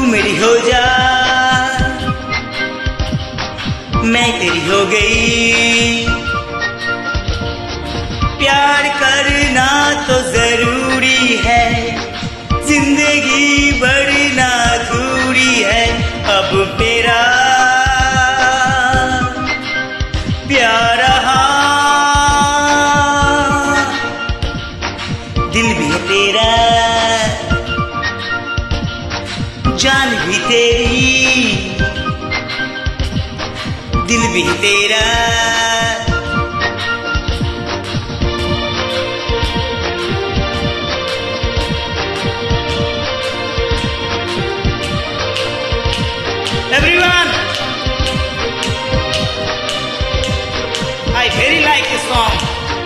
मेरी हो जा, मैं तेरी हो गई। प्यार करना तो जरूरी है, जिंदगी बढ़ना अधूरी है। अब तेरा प्यार रहा, दिल भी है तेरा, जान भी तेरी, दिल भी है तेरा। Everyone, I very like this song.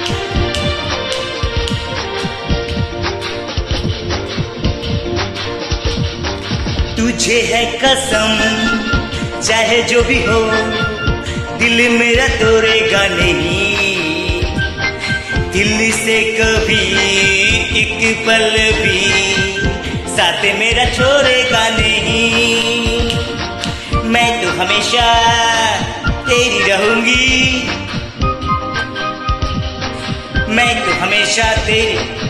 तुझे है कसम, चाहे जो भी हो, दिल मेरा तोड़ेगा नहीं। दिल से कभी एक पल भी साथ मेरा छोड़ेगा नहीं। मैं तो हमेशा तेरी रहूंगी, मैं तो हमेशा तेरी